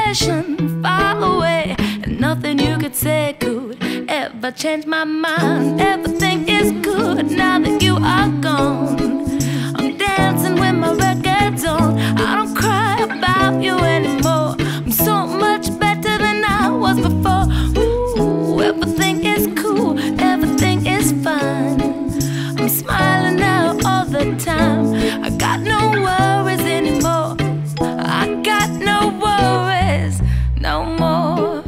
vacation far away, and nothing you could say could ever change my mind. Everything is good now that you are gone. I'm dancing with my records on. I don't cry about you anymore. I'm so much better than I was before. Ooh, everything is cool, everything is fine. I'm smiling now all the time. I got no worries anymore. I got no worries no more.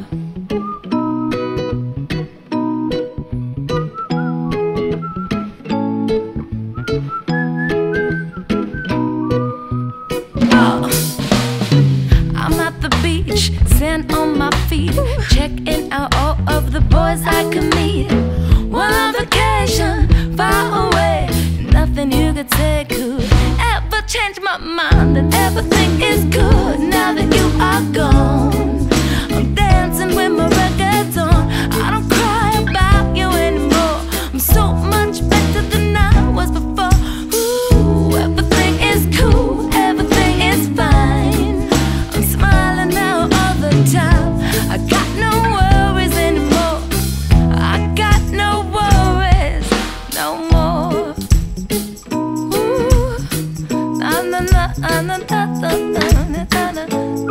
I'm at the beach, sand on my feet, checking out all of the boys I can meet. While on vacation, far away, nothing you could say could ever change my mind. And everything is good now that you are gone. I'm dancing with my records on. I don't cry about you anymore. I'm so much better than I was before. Ooh, everything is cool, everything is fine. I'm smiling now all the time. I got no worries anymore. I got no worries no more. Ooh, na na na na na na na na na.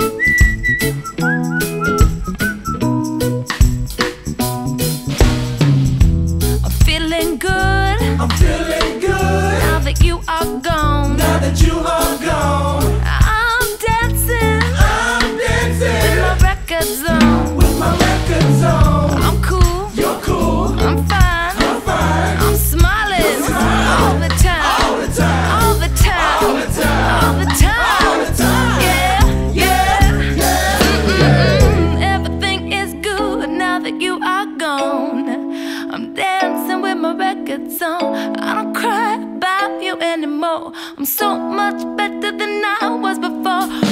I'm feeling good. I'm feeling good Now that you are gone. now that you are gone. I'm dancing with my records on. With my records on. I'm cool, You're cool. I'm fine, I'm fine. I'm smiling all the time, All the time. all the time, All the time. all the time. All the time. Yeah, yeah. Yeah. Everything is good now that you are gone. I'm dancing with my records on. I don't cry about you anymore. I'm so much better than I was before.